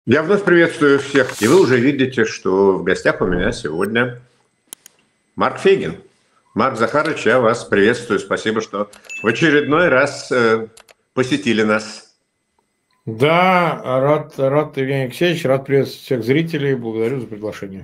Я вновь приветствую всех. И вы уже видите, что в гостях у меня сегодня Марк Фейгин. Марк Захарович, я вас приветствую. Спасибо, что в очередной раз посетили нас. Да, рад, Евгений Алексеевич, рад приветствовать всех зрителей. Благодарю за приглашение.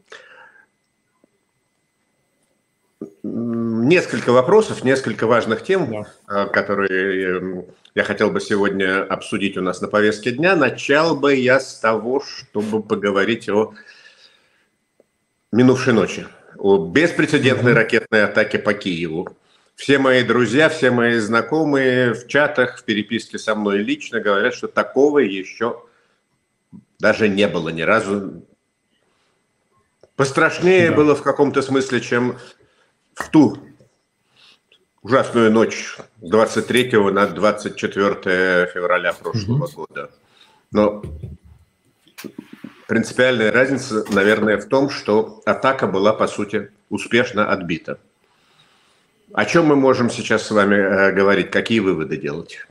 Несколько вопросов, несколько важных тем, которые я хотел бы сегодня обсудить у нас на повестке дня. Начал бы я с того, чтобы поговорить о минувшей ночи, о беспрецедентной ракетной атаке по Киеву. Все мои друзья, все мои знакомые в чатах, в переписке со мной лично говорят, что такого еще даже не было ни разу. Пострашнее было в каком-то смысле, чем в ту ужасную ночь с 23 на 24 февраля прошлого года. Но принципиальная разница, наверное, в том, что атака была, по сути, успешно отбита. О чем мы можем сейчас с вами говорить? Какие выводы делать?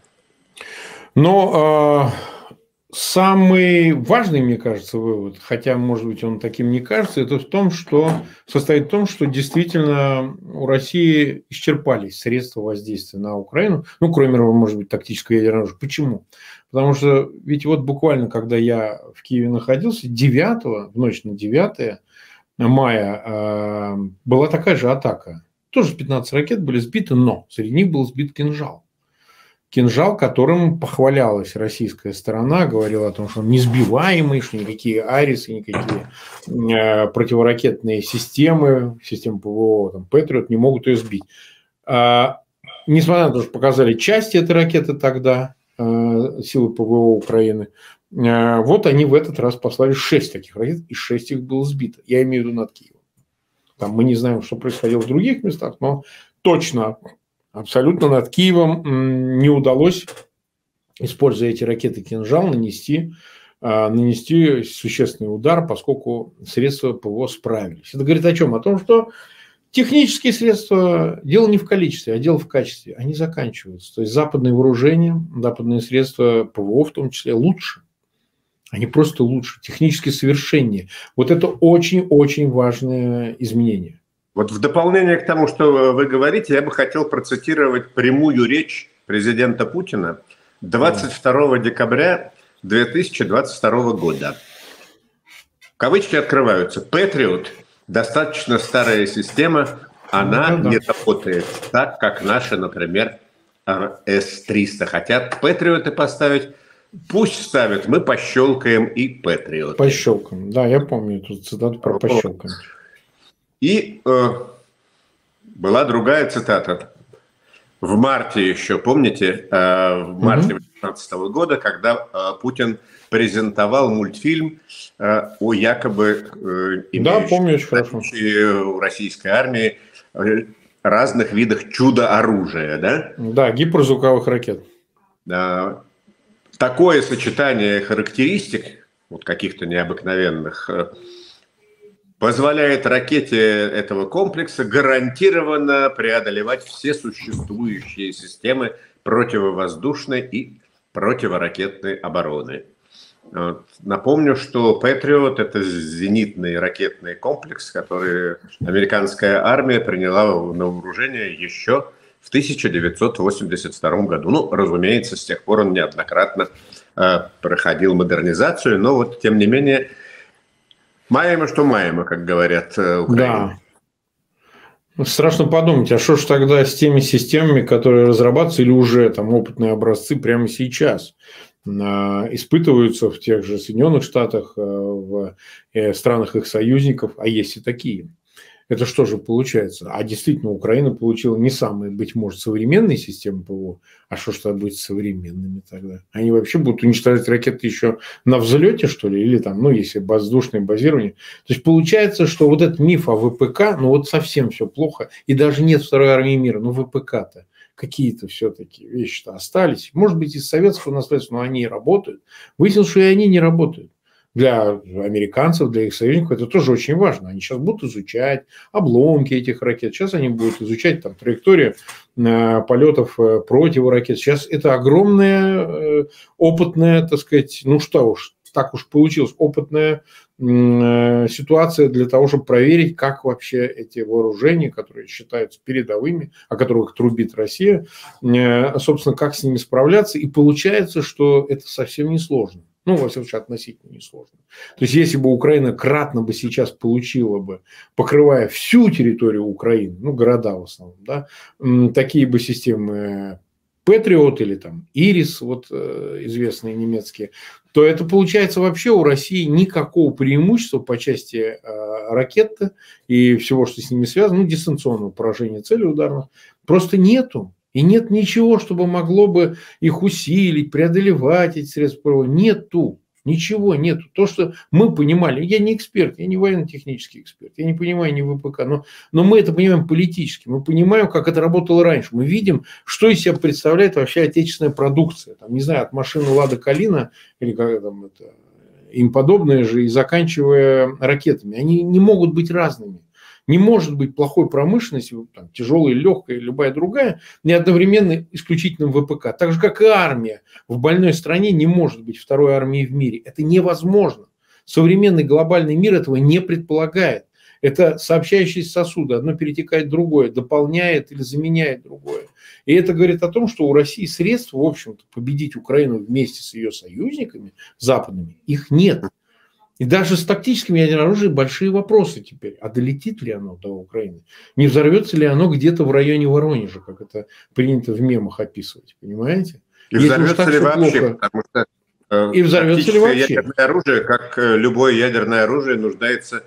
Самый важный, мне кажется, вывод, хотя, может быть, он таким не кажется, это состоит в том, что действительно у России исчерпались средства воздействия на Украину, кроме, может быть, тактического ядерного оружия. Почему? Потому что ведь вот буквально, когда я в Киеве находился, в ночь на 9 мая была такая же атака. Тоже 15 ракет были сбиты, но среди них был сбит «Кинжал». «Кинжал», которым похвалялась российская сторона, говорила о том, что он несбиваемый, что никакие «Арисы», никакие противоракетные системы ПВО, «Патриот» не могут ее сбить. Несмотря на то, что показали части этой ракеты тогда, силы ПВО Украины, вот они в этот раз послали 6 таких ракет, и 6 их было сбито. Я имею в виду над Киевом. Там мы не знаем, что происходило в других местах, но точно... Абсолютно над Киевом не удалось, используя эти ракеты «Кинжал», нанести существенный удар, поскольку средства ПВО справились. Это говорит о чем? О том, что технические средства, дело не в количестве, а дело в качестве. Они заканчиваются. То есть западные вооружения, западные средства ПВО в том числе лучше. Они просто лучше, технически совершеннее. Вот это очень-очень важное изменение. Вот в дополнение к тому, что вы говорите, я бы хотел процитировать прямую речь президента Путина 22 декабря 2022 года. Кавычки открываются. «Патриот» – достаточно старая система, она не работает так, как наши, например, С-300. Хотят «Патриоты» поставить, пусть ставят, мы пощелкаем и «Патриоты». Пощелкаем, да, я помню эту цитату про пощелкаем. И была другая цитата. В марте еще, помните, в марте 2018 года, когда Путин презентовал мультфильм о якобы имеющем у российской армии разных видах чудо-оружия. Да, гиперзвуковых ракет. Такое сочетание характеристик, вот каких-то необыкновенных, позволяет ракете этого комплекса гарантированно преодолевать все существующие системы противовоздушной и противоракетной обороны. Вот. Напомню, что «Патриот» – это зенитный ракетный комплекс, который американская армия приняла на вооружение еще в 1982 году. Разумеется, с тех пор он неоднократно проходил модернизацию, но вот, тем не менее, маемо, что маемо, как говорят украинцы. Да. Страшно подумать, а что ж тогда с теми системами, которые разрабатываются или уже там опытные образцы прямо сейчас испытываются в тех же Соединенных Штатах, в странах их союзников, а есть и такие. Это что же получается? А действительно, Украина получила не самые, быть может, современные системы ПВО. А что ж тогда будет с современными тогда? Они вообще будут уничтожать ракеты еще на взлете, что ли? Или там, если воздушное базирование. То есть получается, что вот этот миф о ВПК, совсем все плохо. И даже нет второй армии мира. ВПК-то какие-то все-таки вещи-то остались. Может быть, из советского наследства, но они работают. Выяснилось, что и они не работают. Для американцев, для их союзников это тоже очень важно. Они сейчас будут изучать обломки этих ракет. Сейчас они будут изучать траекторию полетов противоракет. Сейчас это огромная опытная, так уж получилось, опытная ситуация для того, чтобы проверить, как вообще эти вооружения, которые считаются передовыми, о которых трубит Россия, собственно, как с ними справляться. И получается, что это совсем не сложно. Ну, во всяком случае, относительно несложно. То есть, если бы Украина кратно бы сейчас получила бы, покрывая всю территорию Украины, ну, города в основном, да, такие бы системы Патриот или там Ирис, вот известные немецкие, то это получается вообще у России никакого преимущества по части ракет и всего, что с ними связано, ну, дистанционного поражения целей ударных, просто нету. И нет ничего, чтобы могло бы их усилить, преодолевать эти средства. Нету. Ничего нету. То, что мы понимали, я не эксперт, я не военно-технический эксперт, я не понимаю ни ВПК, но мы это понимаем политически, мы понимаем, как это работало раньше, мы видим, что из себя представляет вообще отечественная продукция, там, не знаю, от машины Лада Калина или как там это, им подобное же, и заканчивая ракетами, они не могут быть разными. Не может быть плохой промышленности, там, тяжелая, легкая, любая другая, не одновременно исключительным ВПК. Так же, как и армия. В больной стране не может быть второй армии в мире. Это невозможно. Современный глобальный мир этого не предполагает. Это сообщающиеся сосуды. Одно перетекает в другое, дополняет или заменяет другое. И это говорит о том, что у России средств, в общем-то, победить Украину вместе с ее союзниками западными, их нет. И даже с тактическим ядерным оружием большие вопросы теперь. А долетит ли оно до Украины? Не взорвется ли оно где-то в районе Воронежа, как это принято в мемах описывать? Понимаете? И взорвется ли вообще? Потому что и взорвется ли вообще? Ядерное оружие, как любое ядерное оружие, нуждается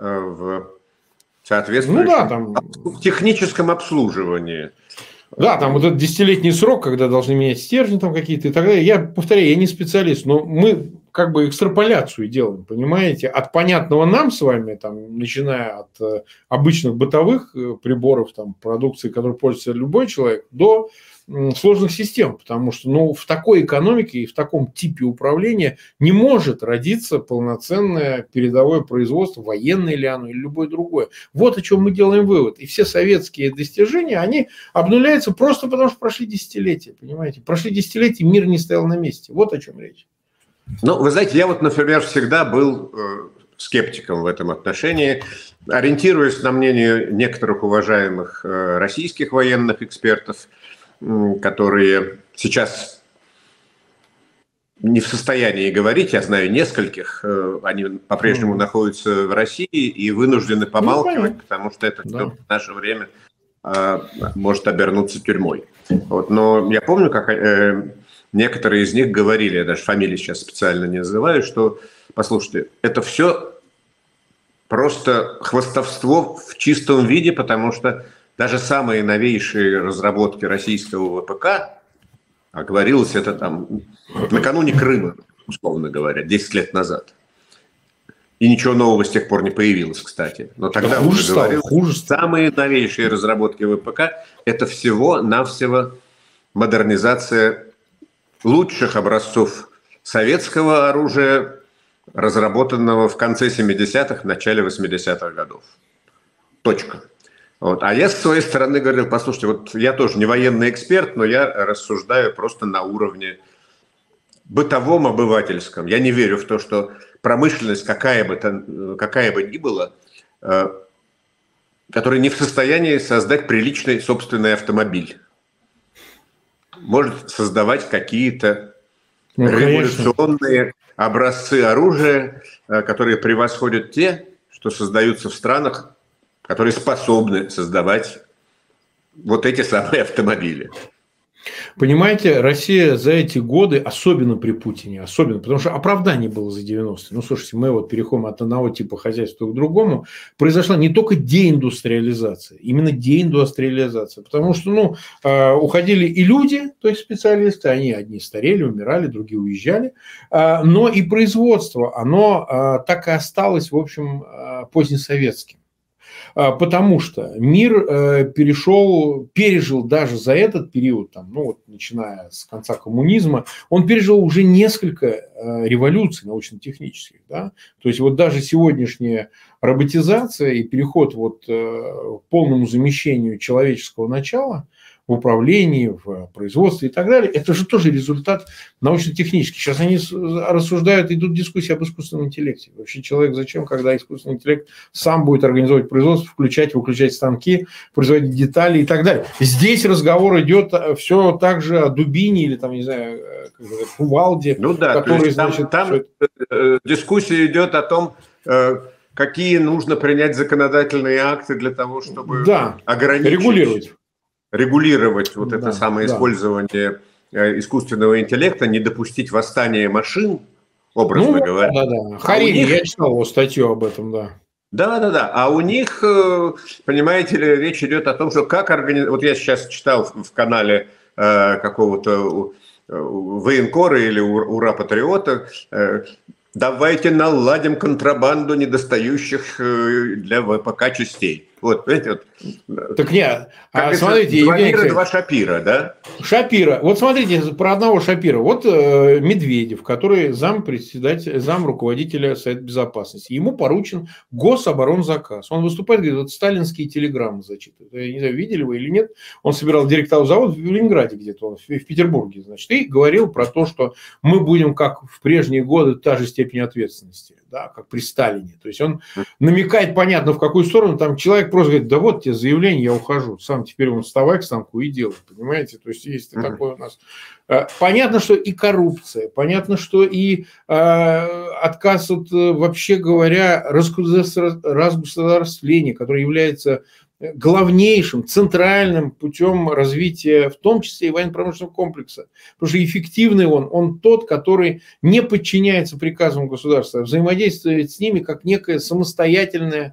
в соответствующем техническом обслуживании. Да, там вот этот 10-летний срок, когда должны менять стержни там какие-то и так далее. Я повторяю, я не специалист, но мы как бы экстраполяцию делаем, понимаете, от понятного нам с вами, там, начиная от обычных бытовых приборов, там, продукции, которой пользуется любой человек, до сложных систем, потому что в такой экономике и в таком типе управления не может родиться полноценное передовое производство, военное ли оно или любое другое. Вот о чем мы делаем вывод. И все советские достижения, они обнуляются просто потому, что прошли десятилетия, понимаете? Прошли десятилетия, мир не стоял на месте. Вот о чем речь. Ну, вы знаете, я вот, например, всегда был скептиком в этом отношении, ориентируясь на мнение некоторых уважаемых российских военных экспертов, которые сейчас не в состоянии говорить, я знаю нескольких, они по-прежнему находятся в России и вынуждены помалкивать, потому что это в наше время может обернуться тюрьмой. Вот. Но я помню, как некоторые из них говорили, я даже фамилии сейчас специально не называю, что, послушайте, это все просто хвастовство в чистом виде, потому что даже самые новейшие разработки российского ВПК, а говорилось это там накануне Крыма, условно говоря, 10 лет назад. И ничего нового с тех пор не появилось, кстати. Но тогда уже говорилось, самые новейшие разработки ВПК – это всего-навсего модернизация лучших образцов советского оружия, разработанного в конце 70-х, начале 80-х годов. Точка. Вот. А я с своей стороны говорил, послушайте, вот я тоже не военный эксперт, но я рассуждаю просто на уровне бытовом, обывательском. Я не верю в то, что промышленность, какая бы ни была, которая не в состоянии создать приличный собственный автомобиль, может создавать какие-то революционные образцы оружия, которые превосходят те, что создаются в странах, которые способны создавать вот эти самые автомобили. Понимаете, Россия за эти годы, особенно при Путине, потому что оправданий было за 90-е. Ну, слушайте, мы вот переходим от одного типа хозяйства к другому. Произошла не только деиндустриализация, именно деиндустриализация. Потому что, уходили и люди, то есть специалисты, они одни старели, умирали, другие уезжали. Но и производство, оно так и осталось, в общем, позднесоветским. Потому что мир пережил даже за этот период, начиная с конца коммунизма, он пережил уже несколько революций научно-технических. Да? То есть вот даже сегодняшняя роботизация и переход к полному замещению человеческого начала, в управлении, в производстве и так далее. Это же тоже результат научно-технический. Сейчас они рассуждают, идут дискуссии об искусственном интеллекте. Вообще человек зачем, когда искусственный интеллект сам будет организовывать производство, включать, выключать станки, производить детали и так далее. Здесь разговор идет все так же о дубине или там, не знаю, кувалде. Ну да, который, то есть значит, там дискуссия идет о том, какие нужно принять законодательные акты для того, чтобы ограничить, регулировать вот это самое использование искусственного интеллекта, не допустить восстания машин, образно говоря. Да. Харини, я читал его статью об этом, да. Да. А у них, понимаете ли, речь идет о том, что как организовать... Вот я сейчас читал в канале какого-то военкора или ура-патриота, давайте наладим контрабанду недостающих для ВПК частей. Вот, понимаете, вот. Так нет, смотрите, два Шапира, да? Шапира. Вот смотрите, про одного Шапира. Вот Медведев, который зам руководителя Совета Безопасности. Ему поручен гособоронзаказ. Он выступает, говорит, вот сталинские телеграммы зачитывает. Я не знаю, видели вы или нет. Он собирал директоров завода в Ленинграде где-то, в Петербурге, значит, и говорил про то, что мы будем, как в прежние годы, та же степень ответственности, да, как при Сталине. То есть он намекает, понятно, в какую сторону. Там человек просто говорит, да вот тебе заявление, я ухожу. Сам теперь он вставай к станку и делай, понимаете? То есть есть такое у нас. Понятно, что и коррупция, понятно, что и отказ от, вообще говоря, разгосударствления, которое является главнейшим, центральным путем развития, в том числе и военно-промышленного комплекса. Потому что эффективный он тот, который не подчиняется приказам государства, а взаимодействует с ними как некое самостоятельное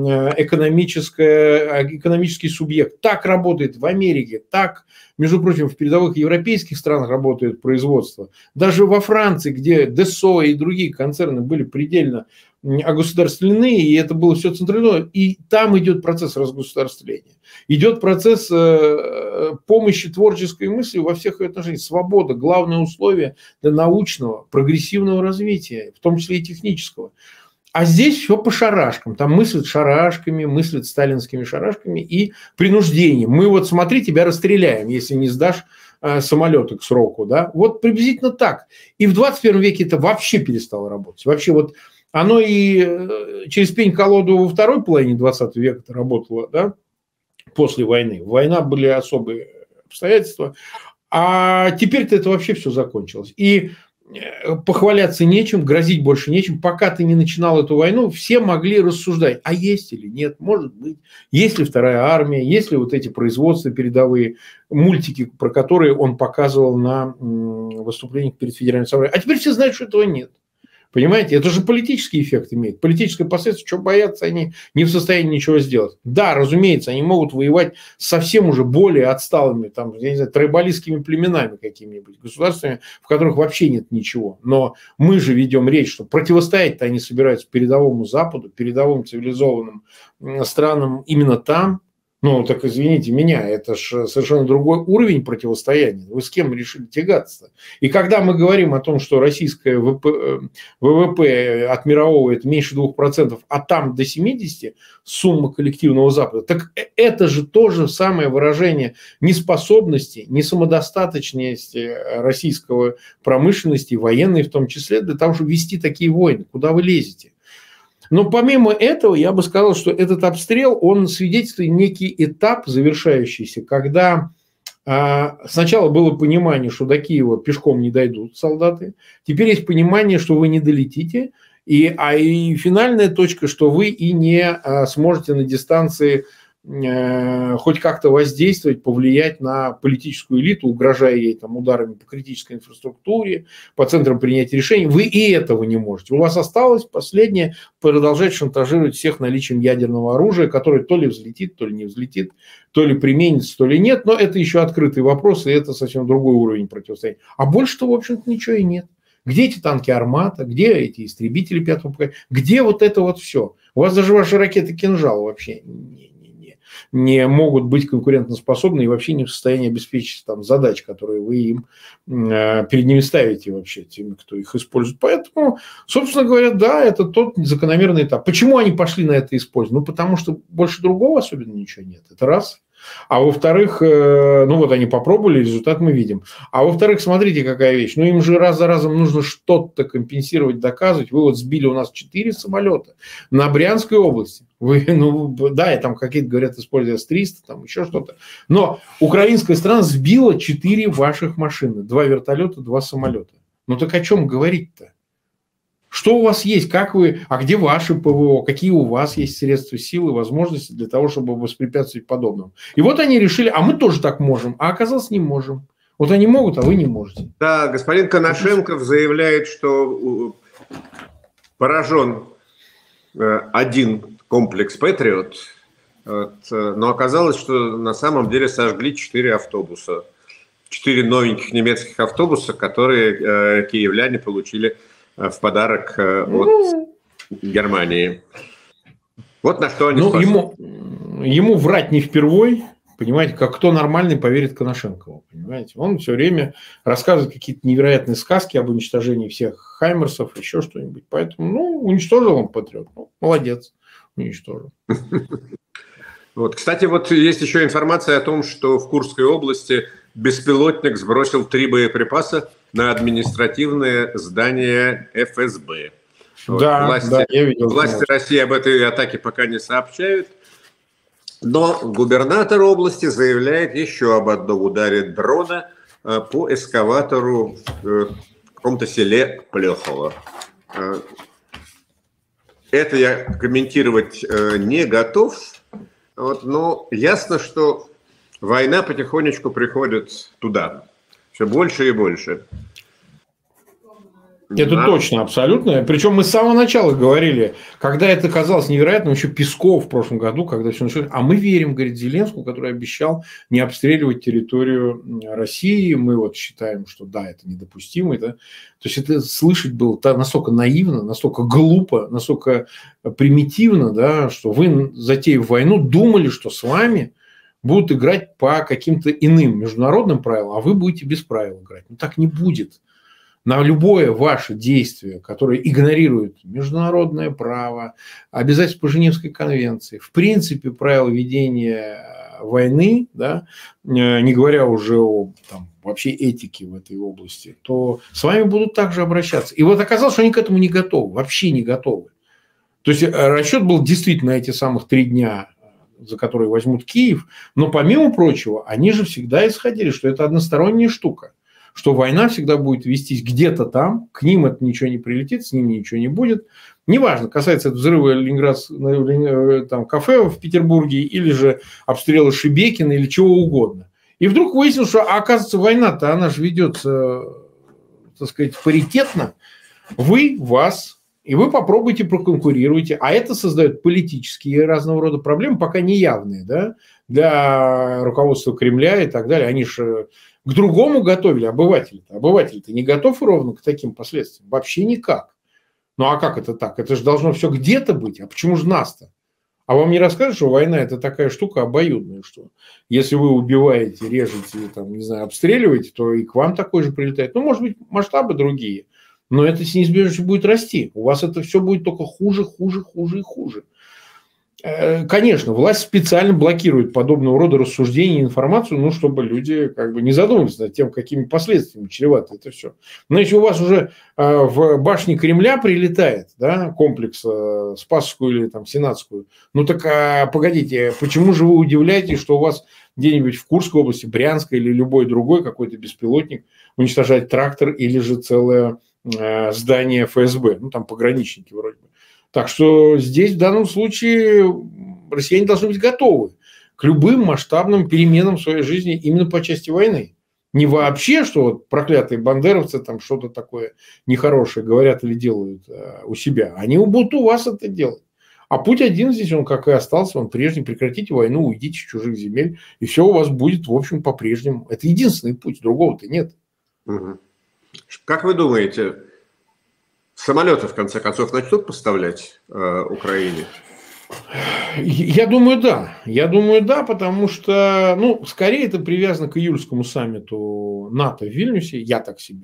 экономический субъект. Так работает в Америке, так, между прочим, в передовых европейских странах работает производство. Даже во Франции, где Десо и другие концерны были предельно огосударствлены, и это было все централизовано, и там идет процесс разгосударствления. Идет процесс помощи творческой мысли во всех ее отношениях. Свобода – главное условие для научного, прогрессивного развития, в том числе и технического. А здесь все по шарашкам. Там мыслят шарашками, мыслят сталинскими шарашками и принуждением. Мы вот, смотри, тебя расстреляем, если не сдашь самолеты к сроку. Да? Вот приблизительно так. И в 21 веке это вообще перестало работать. Вообще вот оно и через пень-колоду во второй половине 20 века работало, да, после войны. Война были особые обстоятельства. А теперь-то это вообще все закончилось. И похваляться нечем, грозить больше нечем. Пока ты не начинал эту войну, все могли рассуждать, а есть или нет, может быть, есть ли вторая армия, есть ли вот эти производства передовые, мультики, про которые он показывал на выступлениях перед Федеральным собранием. А теперь все знают, что этого нет. Понимаете, это же политический эффект имеет. Политическое последствие, что боятся, они не в состоянии ничего сделать. Да, разумеется, они могут воевать с совсем уже более отсталыми, там, я не знаю, трайбалистскими племенами какими-нибудь, государствами, в которых вообще нет ничего. Но мы же ведем речь, что противостоять-то они собираются передовому Западу, передовым цивилизованным странам именно там. Ну, так извините меня, это же совершенно другой уровень противостояния. Вы с кем решили тягаться? И когда мы говорим о том, что российское ВВП от мирового это меньше 2%, а там до 70% сумма коллективного Запада, так это же тоже самое выражение неспособности, несамодостаточности российского промышленности, военной в том числе, для того, чтобы вести такие войны. Куда вы лезете? Но помимо этого, я бы сказал, что этот обстрел, он свидетельствует некий этап завершающийся, когда сначала было понимание, что до Киева пешком не дойдут солдаты, теперь есть понимание, что вы не долетите, и финальная точка, что вы и не сможете на дистанции хоть как-то воздействовать, повлиять на политическую элиту, угрожая ей там ударами по критической инфраструктуре, по центрам принятия решений. Вы и этого не можете. У вас осталось последнее продолжать шантажировать всех наличием ядерного оружия, которое то ли взлетит, то ли не взлетит, то ли применится, то ли нет. Но это еще открытый вопрос, и это совсем другой уровень противостояния. А больше-то, в общем-то, ничего и нет. Где эти танки «Армата», где эти истребители пятого поколения, где вот это вот все? У вас даже ваши ракеты «Кинжал» вообще не могут быть конкурентоспособны и вообще не в состоянии обеспечить там задач, которые вы им перед ними ставите вообще, теми, кто их использует. Поэтому, собственно говоря, да, это тот закономерный этап. Почему они пошли на это использовать? Ну, потому что больше другого особенно ничего нет. Это раз. А во-вторых, ну вот они попробовали, результат мы видим. А во-вторых, смотрите, какая вещь. Ну им же раз за разом нужно что-то компенсировать, доказывать. Вы вот сбили у нас 4 самолета на Брянской области. Вы, ну да, и там какие-то, говорят, используя С-300, там еще что-то. Но украинская страна сбила 4 ваших машины. 2 вертолета, 2 самолета. Ну так о чем говорить-то? Что у вас есть, как вы, а где ваши ПВО, какие у вас есть средства, силы, возможности для того, чтобы воспрепятствовать подобному. И вот они решили, а мы тоже так можем, а оказалось не можем. Вот они могут, а вы не можете. Да, господин Коношенков заявляет, что поражен один комплекс «Патриот», но оказалось, что на самом деле сожгли 4 автобуса. 4 новеньких немецких автобуса, которые киевляне получили в подарок от Германии. Вот на что они способны. Ему врать не впервой, понимаете, как кто нормальный поверит Коношенкову, понимаете. Он все время рассказывает какие-то невероятные сказки об уничтожении всех хаймерсов, еще что-нибудь. Поэтому, ну, уничтожил он «Патриот». Ну, молодец, уничтожил. Вот, кстати, вот есть еще информация о том, что в Курской области беспилотник сбросил 3 боеприпаса на административное здание ФСБ. Вот, да, я видел. Власти России об этой атаке пока не сообщают. Но губернатор области заявляет еще об одном ударе дрона по эскаватору в каком-то селе Плехово. Это я комментировать не готов. Вот, но ясно, что война потихонечку приходит туда. Все больше и больше. Это точно, абсолютно. Причем мы с самого начала говорили, когда это казалось невероятным, еще Песков в прошлом году, когда все началось. А мы верим, говорит Зеленскому, который обещал не обстреливать территорию России. Мы вот считаем, что да, это недопустимо. То есть это слышать было настолько наивно, настолько глупо, настолько примитивно, да, что вы, затеяв войну, думали, что с вами будут играть по каким-то иным международным правилам, а вы будете без правил играть. Ну так не будет. На любое ваше действие, которое игнорирует международное право, обязательства по Женевской конвенции, в принципе, правила ведения войны, да, не говоря уже о вообще этике в этой области, то с вами будут также обращаться. И вот оказалось, что они к этому не готовы, вообще не готовы. То есть расчет был действительно эти самых 3 дня, за которые возьмут Киев, но помимо прочего, они же всегда исходили, что это односторонняя штука. Что война всегда будет вестись где-то там, к ним это ничего не прилетит, с ними ничего не будет. Неважно, касается это взрыва там, кафе в Петербурге или же обстрела Шебекина или чего угодно. И вдруг выяснилось, что, оказывается, война-то, она же ведется, так сказать, паритетно. Вы, вас, и вы попробуйте проконкурируйте. А это создает политические разного рода проблемы, пока не явные, да, для руководства Кремля и так далее. Они же к другому готовили обыватель-то. Обыватель-то не готов ровно к таким последствиям. Вообще никак. Ну а как это так? Это же должно все где-то быть. А почему же нас-то? А вам не расскажут, что война – это такая штука обоюдная, что если вы убиваете, режете, там, не знаю, обстреливаете, то и к вам такой же прилетает. Ну, может быть, масштабы другие, но это неизбежно будет расти. У вас это все будет только хуже, хуже, хуже и хуже. Конечно, власть специально блокирует подобного рода рассуждения и информацию, ну, чтобы люди как бы не задумывались над тем, какими последствиями чревато это все. Но если у вас уже в башне Кремля прилетает, да, комплекс Спасскую или там Сенатскую, ну так погодите, почему же вы удивляетесь, что у вас где-нибудь в Курской области, Брянской или любой другой какой-то беспилотник уничтожает трактор или же целое здание ФСБ, ну там пограничники вроде бы. Так что здесь в данном случае россияне должны быть готовы к любым масштабным переменам в своей жизни именно по части войны. Не вообще, что вот проклятые бандеровцы там что-то такое нехорошее говорят или делают у себя. Они будут у вас это делать. А путь один здесь, он как и остался, он прежний. Прекратите войну, уйдите с чужих земель, и все у вас будет, в общем, по-прежнему. Это единственный путь, другого-то нет. Как вы думаете, самолеты, в конце концов, начнут поставлять Украине? Я думаю, да. Я думаю, да, потому что, ну, скорее это привязано к июльскому саммиту НАТО в Вильнюсе. Я так себе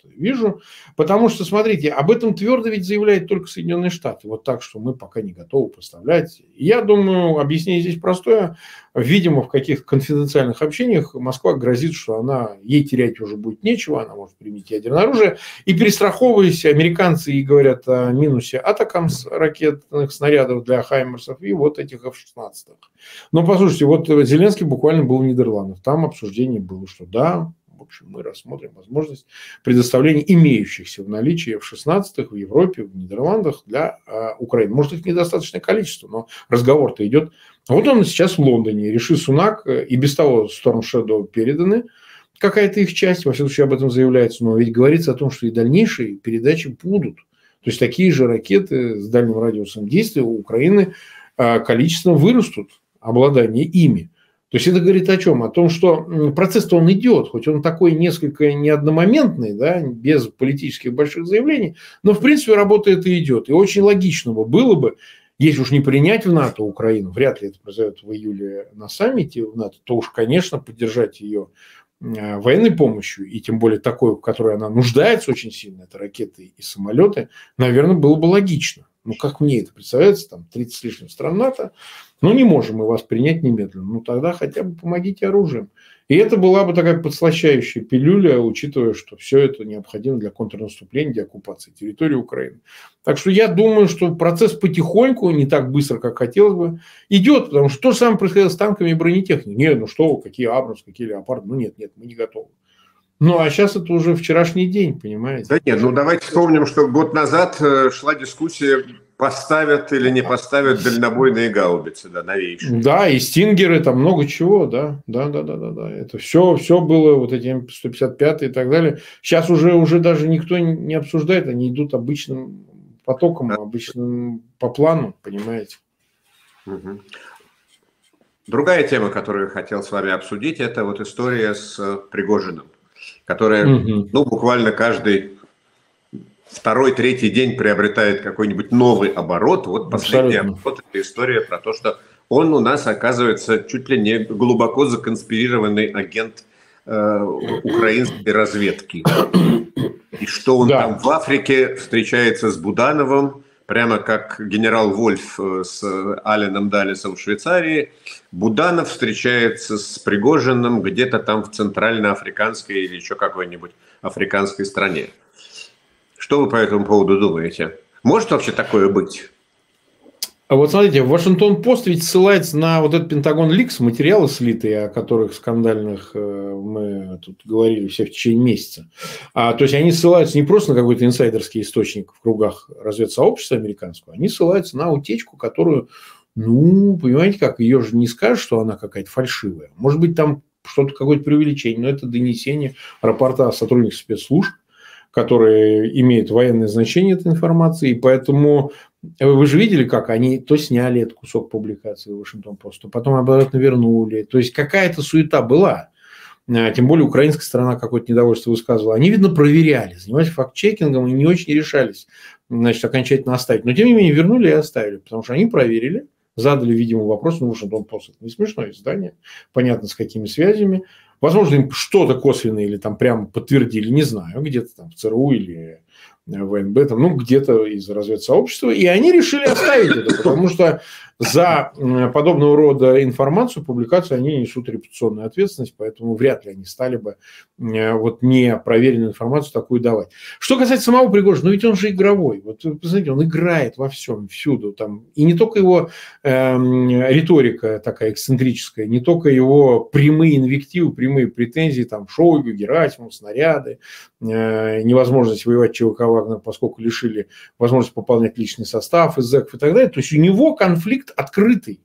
вижу. Потому что, смотрите, об этом твердо ведь заявляют только Соединенные Штаты. Вот так, что мы пока не готовы поставлять. Я думаю, объяснение здесь простое. Видимо, в каких-то конфиденциальных общениях Москва грозит, что ей терять уже будет нечего, она может применить ядерное оружие. И перестраховываясь, американцы и говорят о минусе атакамс ракетных снарядов для Хаймерсов и вот этих F-16. Но послушайте, вот Зеленский буквально был в Нидерландах. Там обсуждение было, что да, в общем, мы рассмотрим возможность предоставления имеющихся в наличии F-16 в Европе, в Нидерландах для Украины. Может, их недостаточное количество, но разговор-то идет. Вот он сейчас в Лондоне. Риши Сунак, и без того Storm Shadow переданы, какая-то их часть, во всяком случае, об этом заявляется. Но ведь говорится о том, что и дальнейшие передачи будут. То есть такие же ракеты с дальним радиусом действия у Украины количественно вырастут, обладание ими. То есть это говорит о чем? О том, что процесс-то он идет, хоть он такой несколько не одномоментный, да, без политических больших заявлений, но в принципе работа это идет. И очень логично было бы, если уж не принять в НАТО Украину, вряд ли это произойдет в июле на саммите в НАТО, то уж, конечно, поддержать ее военной помощью, и тем более такой, в которой она нуждается очень сильно, это ракеты и самолеты, наверное, было бы логично. Ну, как мне это представляется, там 30 с лишним стран НАТО, ну, не можем мы вас принять немедленно. Ну, тогда хотя бы помогите оружием. И это была бы такая подслащающая пилюля, учитывая, что все это необходимо для контрнаступления, для оккупации территории Украины. Так что я думаю, что процесс потихоньку, не так быстро, как хотелось бы, идет, потому что то же самое происходило с танками и бронетехникой. Нет, ну что, какие Абрамс, какие Леопарды, ну нет, мы не готовы. Ну, а сейчас это уже вчерашний день, понимаете? Да нет, ну давайте вспомним, что год назад шла дискуссия, поставят или не поставят дальнобойные гаубицы, да, новейшие. Да, и стингеры, там много чего, да. Это все было, вот эти М155 и так далее. Сейчас уже даже никто не обсуждает, они идут обычным потоком, обычным по плану, понимаете? Угу. Другая тема, которую я хотел с вами обсудить, это вот история с Пригожиным, которая, ну, буквально каждый второй, третий день приобретает какой-нибудь новый оборот. Вот последний оборот – это история про то, что он у нас, оказывается, чуть ли не глубоко законспирированный агент украинской разведки. И что он там в Африке встречается с Будановым, прямо как генерал Вольф с Аленом Даллесом в Швейцарии. Буданов встречается с Пригожиным где-то там в центральноафриканской или еще какой-нибудь африканской стране. Что вы по этому поводу думаете? Может вообще такое быть? А вот смотрите, Вашингтон-Пост ведь ссылается на вот этот Пентагон Ликс, материалы слитые, о которых скандальных мы тут говорили все в течение месяца. То есть они ссылаются не просто на какой-то инсайдерский источник в кругах разведсообщества американского, они ссылаются на утечку, которую, ну, понимаете как, ее же не скажешь, что она какая-то фальшивая. Может быть, там что-то, какое-то преувеличение, но это донесение рапорта сотрудников спецслужб, которые имеют военное значение этой информации, и поэтому вы же видели, как они то сняли этот кусок публикации в Вашингтон-Пост, то потом обратно вернули. То есть какая-то суета была. Тем более украинская сторона какое-то недовольство высказывала. Они, видно, проверяли, занимались факт-чекингом и не очень решались, значит, окончательно оставить. Но, тем не менее, вернули и оставили, потому что они проверили, задали, видимо, вопрос, ну, Вашингтон-Пост – это не смешное издание, понятно, с какими связями. Возможно, им что-то косвенно или там прямо подтвердили, не знаю, где-то там в ЦРУ или ВНБ, там, ну, где-то из разведсообщества, и они решили оставить это, потому что за подобного рода информацию, публикацию они несут репутационную ответственность, поэтому вряд ли они стали бы вот непроверенную информацию такую давать. Что касается самого Пригожина, ну ведь он же игровой, вот, посмотрите, он играет во всем, всюду, там, и не только его риторика такая эксцентрическая, не только его прямые инвективы, прямые претензии, там, Шойгу, Герасимов, снаряды, невозможность воевать ЧВК Вагнер, поскольку лишили возможности пополнять личный состав из зэков и так далее. То есть у него конфликт открытый.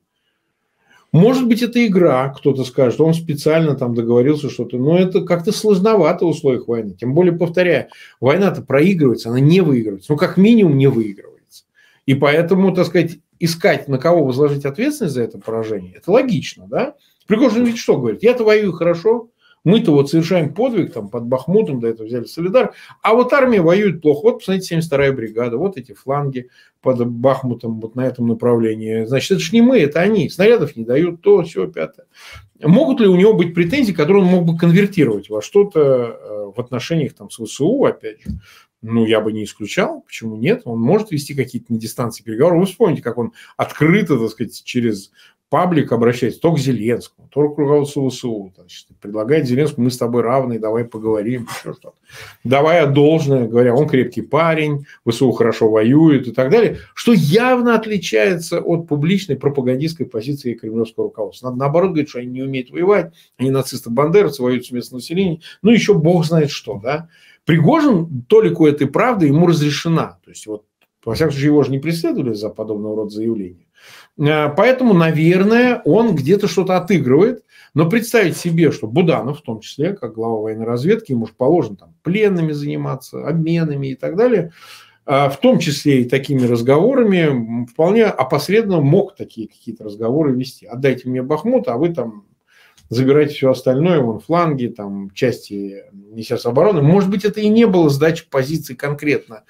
Может быть, это игра, кто-то скажет, он специально там договорился что-то, но это как-то сложновато в условиях войны. Тем более, повторяю, война-то проигрывается, она не выигрывается. Ну, как минимум, не выигрывается. И поэтому, так сказать, искать, на кого возложить ответственность за это поражение, это логично, да? Пригожин ведь что говорит? Я-то воюю хорошо, Мы-то вот совершаем подвиг, там, под Бахмутом, до этого взяли Солидар, а вот армия воюет плохо. Вот, посмотрите, 72-я бригада, вот эти фланги под Бахмутом, вот на этом направлении. Значит, это же не мы, это они. Снарядов не дают, то, все, пятое. Могут ли у него быть претензии, которые он мог бы конвертировать во что-то в отношениях там, с ВСУ, опять же? Ну, я бы не исключал. Почему нет? Он может вести какие-то на дистанции переговоры. Вы вспомните, как он открыто, так сказать, через паблик обращается то к Зеленскому, то к руководству ВСУ. Значит, предлагает Зеленскому: мы с тобой равны, давай поговорим, еще что-то. Давая должное, говоря, он крепкий парень, ВСУ хорошо воюет и так далее, что явно отличается от публичной пропагандистской позиции кремлевского руководства. Надо наоборот говорить, что они не умеют воевать, они нацисты-бандеровцы, воюют с местным населением, ну еще бог знает что, да. Пригожин, толику этой правды ему разрешена. То есть, вот, во всяком случае, его же не преследовали за подобного рода заявления. Поэтому, наверное, он где-то что-то отыгрывает. Но представить себе, что Буданов, в том числе, как глава военной разведки, ему же положено там пленными заниматься, обменами и так далее, в том числе и такими разговорами, вполне опосредованно мог такие какие-то разговоры вести. Отдайте мне Бахмут, а вы там забирайте все остальное, вон фланги, там, части Министерства обороны. Может быть, это и не было сдачи позиций конкретно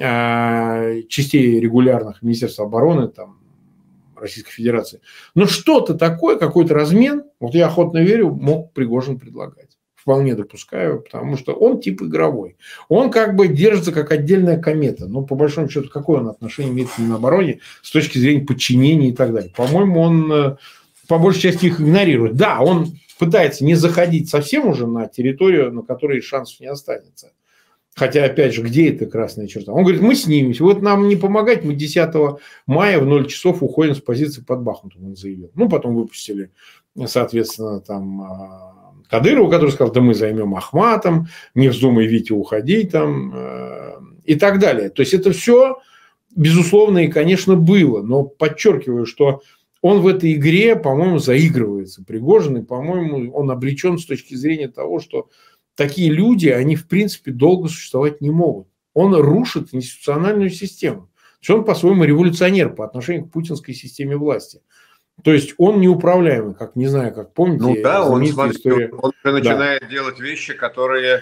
частей регулярных Министерства обороны, там, Российской Федерации. Но что-то такое, какой-то размен, вот я охотно верю, мог Пригожин предлагать. Вполне допускаю, потому что он тип игровой. Он как бы держится как отдельная комета. Но по большому счету, какое он отношение имеет к Минобороне с точки зрения подчинения и так далее. По-моему, он по большей части их игнорирует. Да, он пытается не заходить совсем уже на территорию, на которой шансов не останется. Хотя, опять же, где эта красная черта? Он говорит: мы снимемся, вот нам не помогать, мы 10 мая в 0 часов уходим с позиции под Бахмутом, он заявил. Ну, потом выпустили, соответственно, там Кадырова, который сказал: да мы займем Ахматом, не вздумай, Витя, уходить там, и так далее. То есть, это все, безусловно, и, конечно, было. Но подчеркиваю, что он в этой игре, по-моему, заигрывается. Пригожин, и, по-моему, он обречен с точки зрения того, что такие люди, они, в принципе, долго существовать не могут. Он рушит институциональную систему. То есть он, по-своему, революционер по отношению к путинской системе власти. То есть он неуправляемый, как, не знаю, как помните. Ну да, он уже начинает делать вещи, которые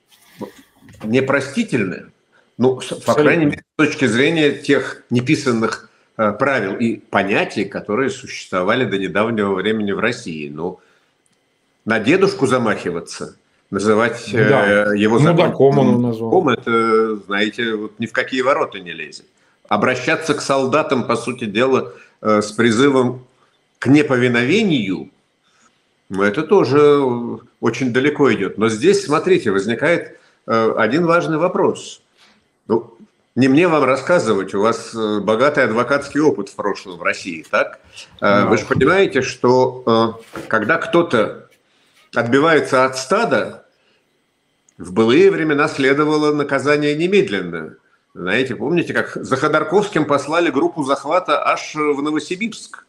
непростительны. Ну, по крайней мере, с точки зрения тех неписанных правил и понятий, которые существовали до недавнего времени в России. Ну, на дедушку замахиваться, называть его законом, это, знаете, вот ни в какие ворота не лезет. Обращаться к солдатам, по сути дела, с призывом к неповиновению, ну, это тоже очень далеко идет. Но здесь, смотрите, возникает один важный вопрос. Ну, не мне вам рассказывать, у вас богатый адвокатский опыт в прошлом в России, так? Вы же понимаете, что когда кто-то отбивается от стада, в былые времена следовало наказание немедленно. Знаете, помните, как за Ходорковским послали группу захвата аж в Новосибирск?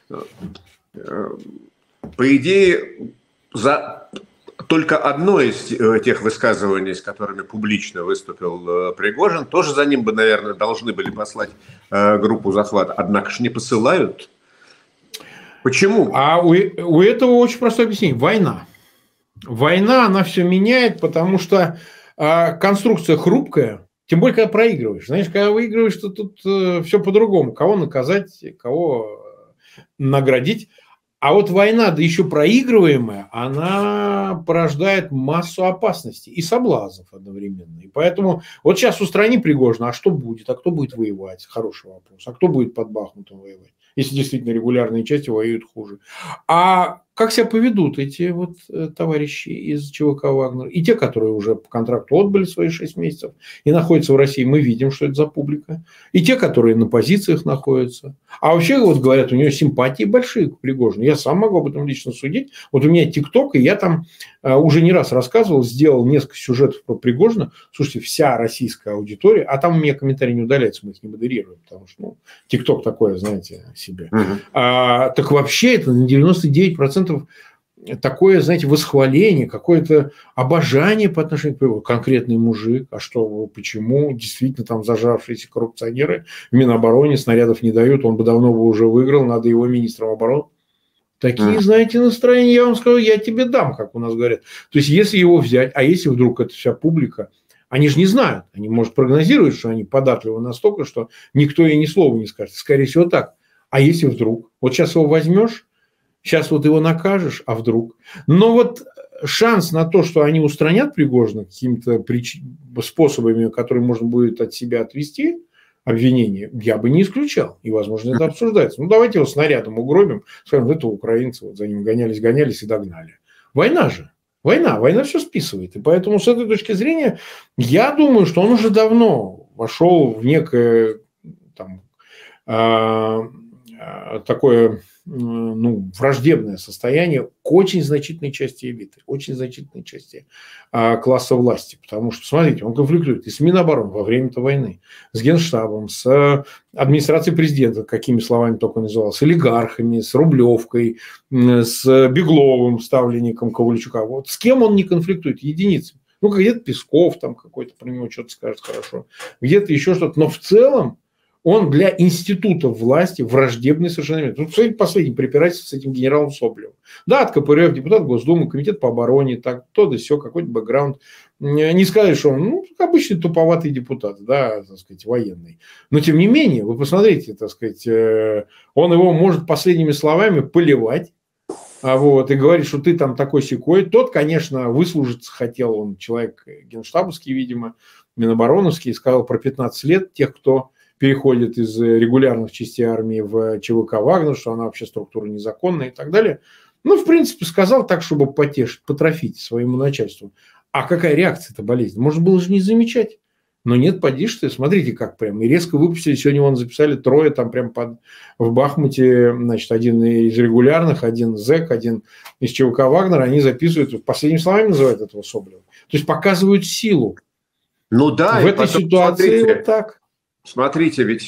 По идее, за только одно из тех высказываний, с которыми публично выступил Пригожин, тоже за ним бы, наверное, должны были послать группу захвата. Однако же не посылают. Почему? А у этого очень простое объяснение. Война. Война, она все меняет, потому что конструкция хрупкая, тем более, когда проигрываешь. Знаешь, когда выигрываешь, то тут все по-другому. Кого наказать, кого наградить. А вот война, да еще проигрываемая, она порождает массу опасностей и соблазнов одновременно. И поэтому вот сейчас устрани Пригожина, а что будет? А кто будет воевать? Хороший вопрос. А кто будет под Бахмутом воевать? Если действительно регулярные части воюют хуже. А как себя поведут эти вот товарищи из ЧВК «Вагнер»? И те, которые уже по контракту отбыли свои 6 месяцев и находятся в России, мы видим, что это за публика. И те, которые на позициях находятся. А вообще, вот говорят, у него симпатии большие к Пригожину. Я сам могу об этом лично судить. Вот у меня ТикТок, и я там уже не раз рассказывал, сделал несколько сюжетов про Пригожина. Слушайте, вся российская аудитория, а там у меня комментарии не удаляются, мы их не модерируем, потому что, ну, ТикТок такое, знаете, себе. Так вообще это на 99% такое, знаете, восхваление, какое-то обожание по отношению к Пригожину. Конкретный мужик, а что, почему? Действительно, там зажравшиеся коррупционеры в Минобороне снарядов не дают, он бы давно уже выиграл, надо его министром обороны. Такие, знаете, настроения, я вам скажу, я тебе дам, как у нас говорят. То есть, если его взять, а если вдруг это вся публика, они же не знают, они, может, прогнозируют, что они податливы настолько, что никто ей ни слова не скажет. Скорее всего, так. А если вдруг? Вот сейчас его возьмешь, сейчас вот его накажешь, а вдруг? Но вот шанс на то, что они устранят Пригожина какими-то способами, которые можно будет от себя отвести, обвинение, я бы не исключал. И, возможно, это обсуждается. Ну, давайте его снарядом угробим, скажем, это украинцы, вот за ним гонялись и догнали. Война же. Война все списывает. И поэтому с этой точки зрения я думаю, что он уже давно вошел в некое там, такое враждебное состояние к очень значительной части элиты, очень значительной части класса власти. Потому что, смотрите, он конфликтует и с Минобороны во время-то войны, с Генштабом, с администрацией президента, какими словами только называл, с олигархами, с Рублевкой, с Бегловым, ставленником Ковальчука. Вот с кем он не конфликтует? Единицами. Ну, где-то Песков там какой-то про него что-то скажет хорошо, где-то еще что-то. Но в целом он для института власти враждебный совершенно. Тут, кстати, последний препирательство с этим генералом Соболевым. Да, от КПРФ, депутат Госдумы, комитет по обороне, так, то да сё, какой-то бэкграунд. Не сказать, что он обычный туповатый депутат, да, так сказать, военный. Но, тем не менее, вы посмотрите, так сказать, он его может последними словами поливать, вот, и говорит, что ты там такой-сякой. Тот, конечно, выслужиться хотел, он человек генштабовский, видимо, минобороновский, сказал про 15 лет тех, кто переходит из регулярных частей армии в ЧВК «Вагнер», что она вообще структура незаконная и так далее. Ну, в принципе, сказал так, чтобы потешить, потрофить своему начальству. А какая реакция-то болезнь? Можно было же не замечать. Но нет, поди ж ты, смотрите, как прям. И резко выпустили, сегодня вон записали трое там прям в Бахмуте, значит, один из регулярных, один зэк, один из ЧВК «Вагнер», они записывают, последними словами называют этого Соболева. То есть показывают силу. Ну да. В этой ситуации смотрите, вот так. Смотрите, ведь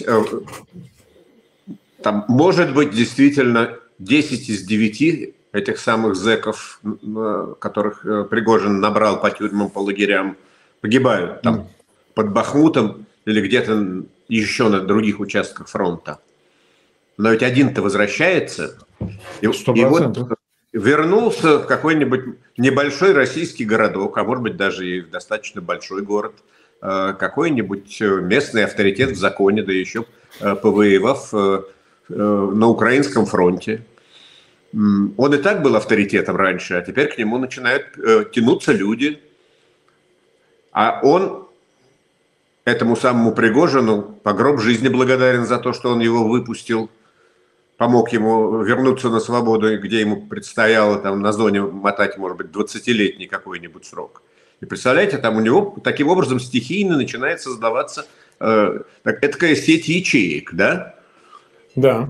там может быть действительно 10 из 9 этих самых зэков, которых Пригожин набрал по тюрьмам, по лагерям, погибают там под Бахмутом или где-то еще на других участках фронта. Но ведь один-то возвращается, и вот вернулся в какой-нибудь небольшой российский городок, а может быть даже и достаточно большой город, какой-нибудь местный авторитет в законе, да еще повоевав на украинском фронте. Он и так был авторитетом раньше, а теперь к нему начинают тянуться люди. А он этому самому Пригожину по гроб жизни благодарен за то, что он его выпустил, помог ему вернуться на свободу, где ему предстояло там на зоне мотать, может быть, 20-летний какой-нибудь срок. И представляете, там у него таким образом стихийно начинает создаваться такая сеть ячеек, да? Да.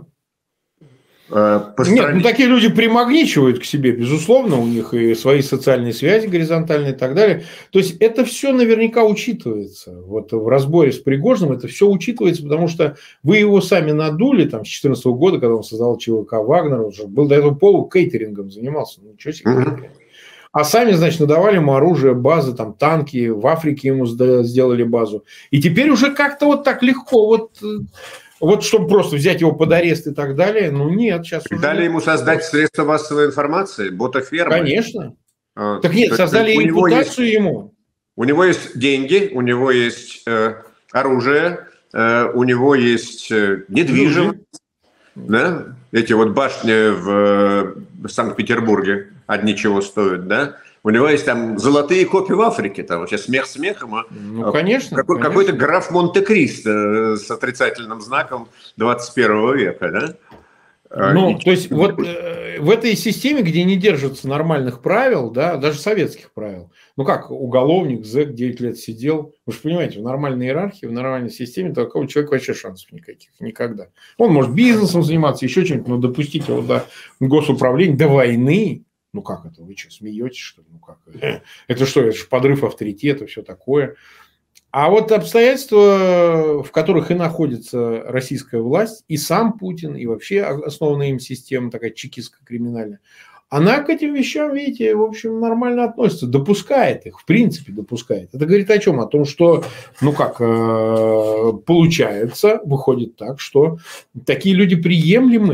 Нет, такие люди примагничивают к себе, безусловно, у них и свои социальные связи горизонтальные и так далее. То есть это все наверняка учитывается. Вот в разборе с Пригожиным это все учитывается, потому что вы его сами надули там, с 2014 года, когда он создал ЧВК «Вагнер», он же был до этого повода кейтерингом занимался. Ну, ничего себе кейтеринг. А сами, значит, надавали ему оружие, базы, там, танки, в Африке ему сделали базу. И теперь уже как-то вот так легко, вот чтобы просто взять его под арест и так далее, ну нет. Сейчас и дали ему создать средства массовой информации, ботафермы. Конечно. Так нет, создали репутацию ему. У него есть деньги, у него есть оружие, у него есть недвижимость. Да? Эти вот башни в Санкт-Петербурге одни чего стоят, да? У него есть там золотые копии в Африке, там сейчас смех смехом. Ну, конечно. Какой-то граф Монте-Кристо с отрицательным знаком 21 века, да? Ну, то есть вот в этой системе, где не держатся нормальных правил, да, даже советских правил, ну как уголовник, зэк 9 лет сидел, вы же понимаете, в нормальной иерархии, в нормальной системе такого человека вообще шансов никаких, никогда. Он может бизнесом заниматься, еще чем-то, но допустить его до госуправления, до войны, ну как это, вы что, смеетесь, что ли? Ну как? Это что, это же подрыв авторитета, все такое. А вот обстоятельства, в которых и находится российская власть, и сам Путин, и вообще основанная им система, такая чекистско-криминальная, она к этим вещам, видите, в общем, нормально относится, допускает их, в принципе допускает. Это говорит о чем? О том, что, ну как, получается, выходит так, что такие люди приемлемы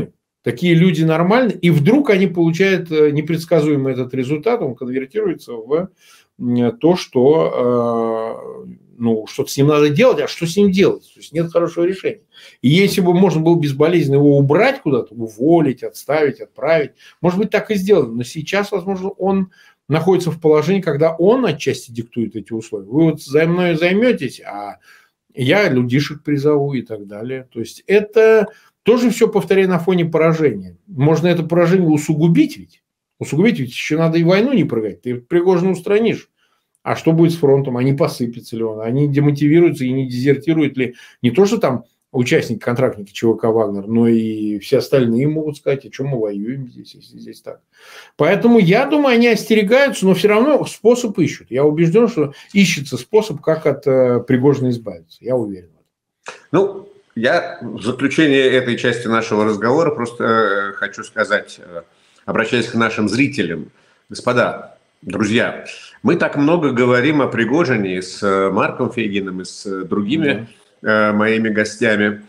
Такие люди нормальны, и вдруг они получают непредсказуемый этот результат, он конвертируется в то, что что-то с ним надо делать, а что с ним делать? То есть нет хорошего решения. И если бы можно было безболезненно его убрать куда-то, уволить, отставить, отправить, может быть, так и сделано. Но сейчас, возможно, он находится в положении, когда он отчасти диктует эти условия. Вы вот за мной займетесь, а я людишек призову и так далее. То есть это тоже все, повторяю, на фоне поражения. Можно это поражение усугубить ведь. Усугубить ведь еще надо и войну не прыгать. Ты Пригожина устранишь. А что будет с фронтом? А не посыпется ли он? Они демотивируются и не дезертируют ли не то, что там участники, контрактники ЧВК «Вагнер», но и все остальные могут сказать, о чем мы воюем здесь, если здесь так. Поэтому я думаю, они остерегаются, но все равно способ ищут. Я убежден, что ищется способ, как от Пригожина избавиться. Я уверен. Ну, я в заключение этой части нашего разговора просто хочу сказать, обращаясь к нашим зрителям, господа, друзья, мы так много говорим о Пригожине с Марком Фейгиным и с другими моими гостями,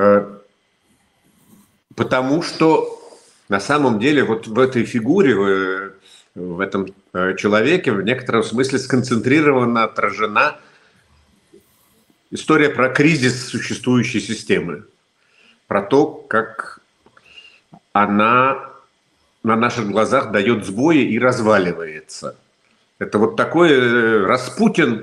потому что на самом деле вот в этой фигуре, в этом человеке в некотором смысле сконцентрирована, отражена история про кризис существующей системы, про то, как она на наших глазах дает сбои и разваливается. Это вот такой Распутин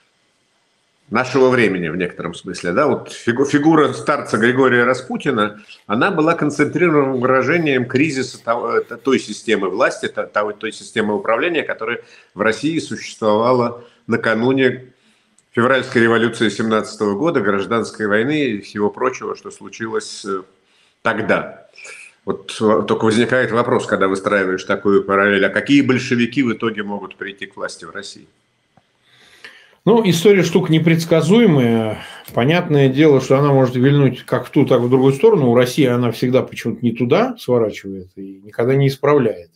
нашего времени в некотором смысле. Да? Вот фигура старца Григория Распутина, она была концентрированным выражением кризиса той системы власти, той системы управления, которая в России существовала накануне февральской революции 1917 года, гражданской войны и всего прочего, что случилось тогда. Вот только возникает вопрос, когда выстраиваешь такую параллель, а какие большевики в итоге могут прийти к власти в России? Ну, история штука непредсказуемая. Понятное дело, что она может вильнуть как в ту, так и в другую сторону. У России она всегда почему-то не туда сворачивает и никогда не исправляет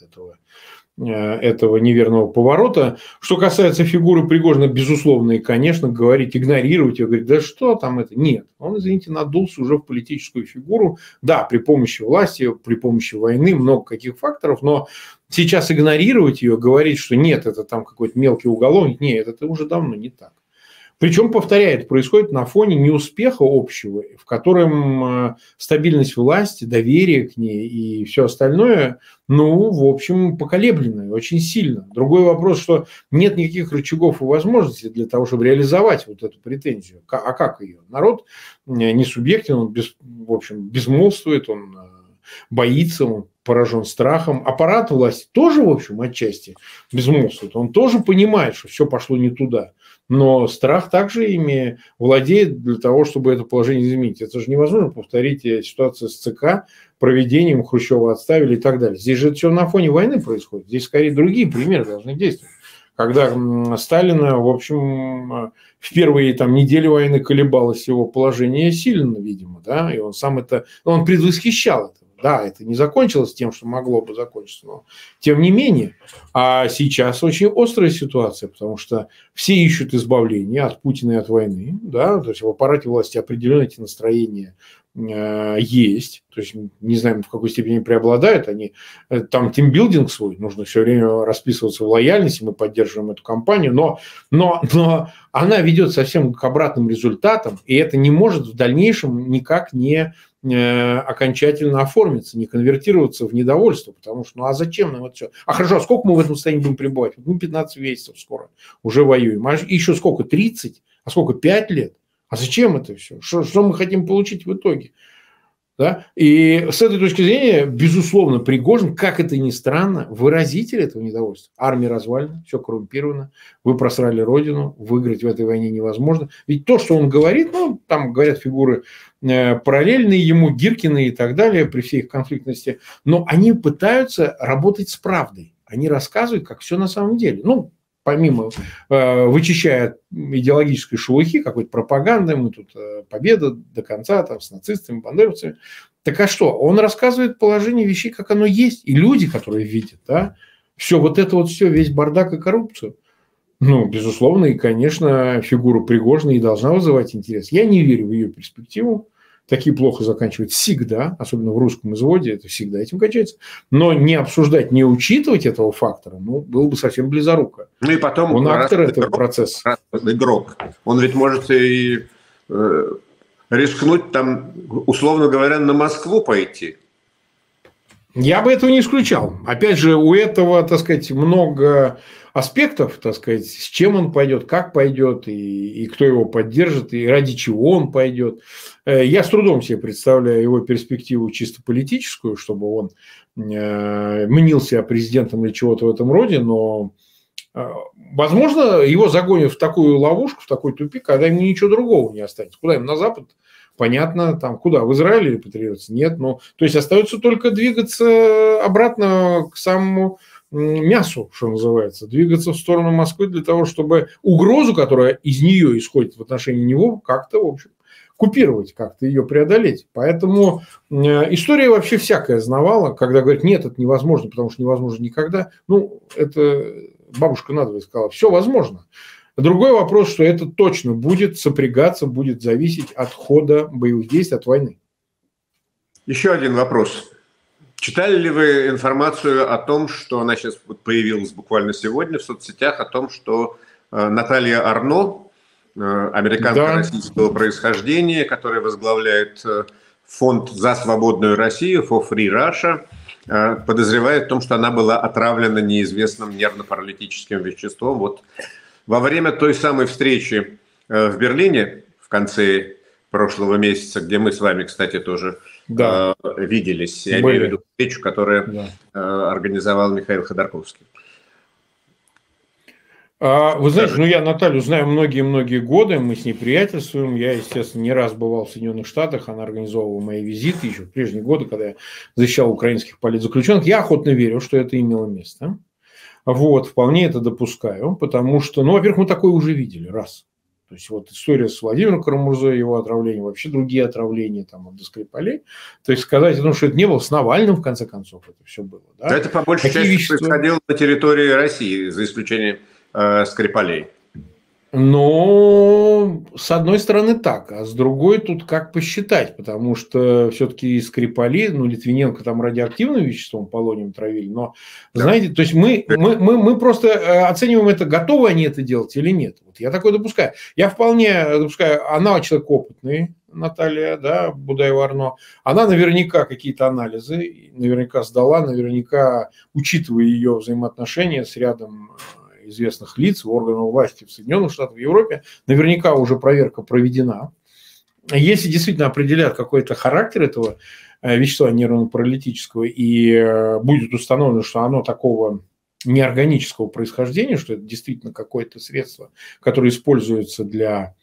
этого неверного поворота. Что касается фигуры Пригожина, безусловно, и, конечно, говорить, игнорировать ее, говорить, да что там это? Нет. Он, извините, надулся уже в политическую фигуру. Да, при помощи власти, при помощи войны, много каких факторов, но сейчас игнорировать ее, говорить, что нет, это там какой-то мелкий уголовник, нет, это уже давно не так. Причем, повторяю, это происходит на фоне неуспеха общего, в котором стабильность власти, доверие к ней и все остальное, в общем, поколебленное очень сильно. Другой вопрос, что нет никаких рычагов и возможностей для того, чтобы реализовать вот эту претензию. А как ее? Народ не субъектен, он в общем, безмолвствует, он боится, он поражен страхом. Аппарат власти тоже, в общем, отчасти безмолвствует. Он тоже понимает, что все пошло не туда. Но страх также ими владеет для того, чтобы это положение изменить. Это же невозможно повторить ситуацию с ЦК, проведением Хрущева отставили и так далее. Здесь же это все на фоне войны происходит. Здесь скорее другие примеры должны действовать. Когда Сталина, в общем, в первые недели войны колебалось его положение сильно, видимо, да, и он сам он предвосхищал это. Да, это не закончилось тем, что могло бы закончиться, но тем не менее. А сейчас очень острая ситуация, потому что все ищут избавления от Путина и от войны. Да? То есть в аппарате власти определенно эти настроения есть. То есть не знаем, в какой степени они преобладают. Там тимбилдинг свой, нужно все время расписываться в лояльности, мы поддерживаем эту кампанию, но она ведет совсем к обратным результатам, и это не может в дальнейшем никак не окончательно оформиться, не конвертироваться в недовольство, потому что, а зачем нам это все? А хорошо, а сколько мы в этом состоянии будем пребывать? 15 месяцев скоро уже воюем. А еще сколько? 30? А сколько? 5 лет? А зачем это все? Что мы хотим получить в итоге? Да? И с этой точки зрения, безусловно, Пригожин, как это ни странно, выразитель этого недовольства. Армия развалена, все коррумпировано, вы просрали родину, выиграть в этой войне невозможно. Ведь то, что он говорит, там говорят фигуры параллельные ему, Гиркины и так далее, при всей их конфликтности, но они пытаются работать с правдой. Они рассказывают, как все на самом деле. Помимо вычищая идеологической шелухи, какой-то пропаганды, мы тут победа до конца с нацистами, бандеровцами. Так а что? Он рассказывает положение вещей, как оно есть. И люди, которые видят, все вот это все, весь бардак и коррупцию. Безусловно, и, конечно, фигура Пригожина и должна вызывать интерес. Я не верю в ее перспективу. такие плохо заканчивают всегда, особенно в русском изводе, это всегда этим кончается. Но не обсуждать, не учитывать этого фактора, ну, было бы совсем близоруко. Ну и потом, он актер этого процесса. Игрок, он ведь может и рискнуть там, условно говоря, на Москву пойти. Я бы этого не исключал. Опять же, у этого, так сказать, много аспектов, так сказать, с чем он пойдет, как пойдет, и кто его поддержит, и ради чего он пойдет. Я с трудом себе представляю его перспективу чисто политическую, чтобы он мнил себя президентом или чего-то в этом роде, но, возможно, его загонят в такую ловушку, в такой тупик, когда ему ничего другого не останется. Куда им на Запад? Понятно, там куда? В Израиль репатриироваться? Нет. Ну, то есть остается только двигаться обратно к самому мясу, что называется, двигаться в сторону Москвы для того, чтобы угрозу, которая из нее исходит в отношении него, как-то, в общем, купировать, как-то ее преодолеть. Поэтому история вообще всякая знавала, когда говорят, нет, это невозможно, потому что невозможно никогда. Ну, это бабушка надвое сказала, все возможно. Другой вопрос, что это точно будет сопрягаться, будет зависеть от хода боевых действий, от войны. Еще один вопрос. Читали ли вы информацию о том, что она сейчас появилась буквально сегодня в соцсетях, о том, что Наталья Арно, американка российского происхождения, которая возглавляет фонд «За свободную Россию», For Free Russia, подозревает в том, что она была отравлена неизвестным нервно-паралитическим веществом. Вот во время той самой встречи в Берлине в конце прошлого месяца, где мы с вами, кстати, тоже виделись, я имею в виду встречу, которую организовал Михаил Ходорковский. Вы знаете, ну я Наталью знаю многие-многие годы, мы с ней приятельствуем. Я, естественно, не раз бывал в Соединенных Штатах, она организовывала мои визиты еще в прежние годы, когда я защищал украинских политзаключенных. Я охотно верю, что это имело место. Вот, вполне это допускаю, потому что, ну, во-первых, мы такое уже видели, раз. То есть, вот история с Владимиром Карамурзой, его отравлением, вообще другие отравления там от Скрипалей. То есть, сказать, ну, что это не было с Навальным, в конце концов, это все было. Да? Да, это по большей части происходило на территории России, за исключением Скрипалей. Ну, с одной стороны так, а с другой тут как посчитать, потому что все-таки Скрипали, ну, Литвиненко там радиоактивным веществом полонием травили, но, знаете, то есть мы просто оцениваем это, готовы они это делать или нет. Вот я такое допускаю. Я вполне допускаю, она человек опытный, Наталья, да, Будаева-Арно, она наверняка какие-то анализы, наверняка сдала, наверняка, учитывая ее взаимоотношения с рядом известных лиц, органов власти в Соединенных Штатах, в Европе, наверняка уже проверка проведена. Если действительно определят какой-то характер этого вещества нервно-паралитического и будет установлено, что оно такого неорганического происхождения, что это действительно какое-то средство, которое используется для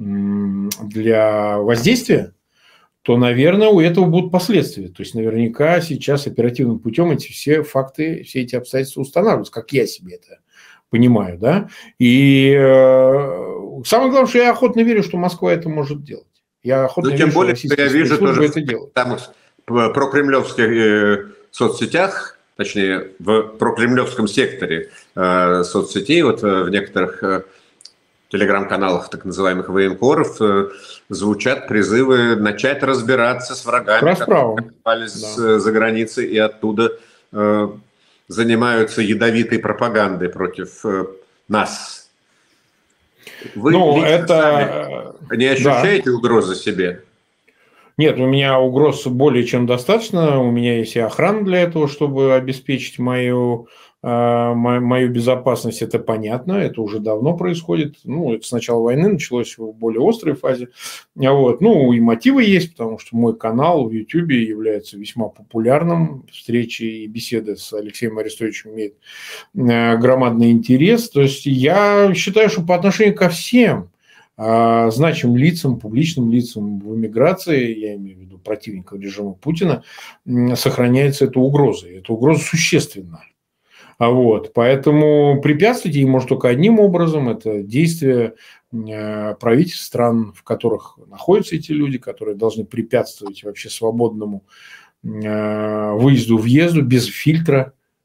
воздействия, то, наверное, у этого будут последствия. То есть, наверняка сейчас оперативным путем эти все факты, все эти обстоятельства устанавливаются, как я себе это понимаю, да. И самое главное, что я охотно верю, что Москва это может делать. Я охотно верю, что российские спецслужбы это делают. Там в прокремлевских соцсетях, точнее, в прокремлевском секторе соцсетей, вот в некоторых телеграм-каналах так называемых военкоров звучат призывы начать разбираться с врагами, которые попались за границей и оттуда занимаются ядовитой пропагандой против нас. Вы не ощущаете угрозы себе? Нет, у меня угроз более чем достаточно. У меня есть и охрана для этого, чтобы обеспечить мою безопасность. Это понятно, это уже давно происходит. Ну, это с начала войны началось в более острой фазе. Вот. Ну, и мотивы есть, потому что мой канал в YouTube является весьма популярным. Встречи и беседы с Алексеем Арестовичем имеют громадный интерес. То есть я считаю, что по отношению ко всем значимым лицам, публичным лицам в эмиграции, я имею в виду противников режима Путина, сохраняется эта угроза. Эта угроза существенна. Вот. Поэтому препятствовать ей может только одним образом. Это действия правительств стран, в которых находятся эти люди, которые должны препятствовать вообще свободному выезду-въезду без фильтра